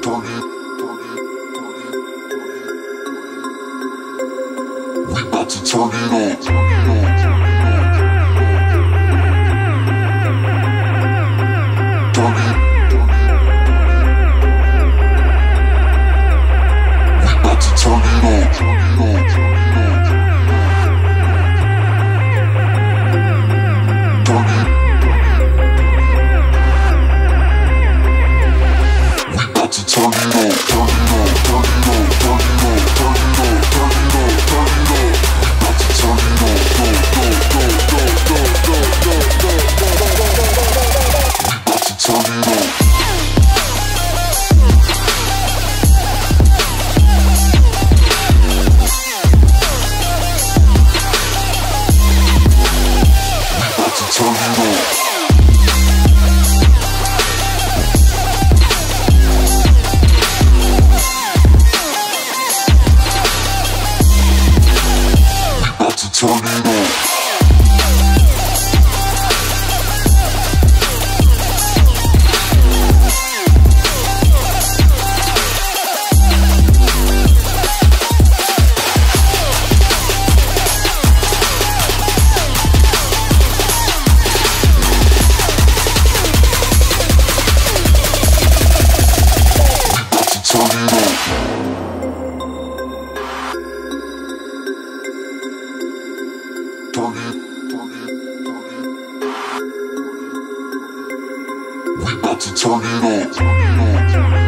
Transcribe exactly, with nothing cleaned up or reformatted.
turn it, we about to turn it on. Turn it, we about to turn it on. Turn it, we about to turn it on. Turn it on, turn it on, turn it on, turn it on, turn it on, turn it on. We about to turn it on. Go, go, go, go, go, go, go, go, go, go, go, go. We about to turn it on. Turn it on. We about to turn it on. Turn it, turn it, turn it. We about to turn it on.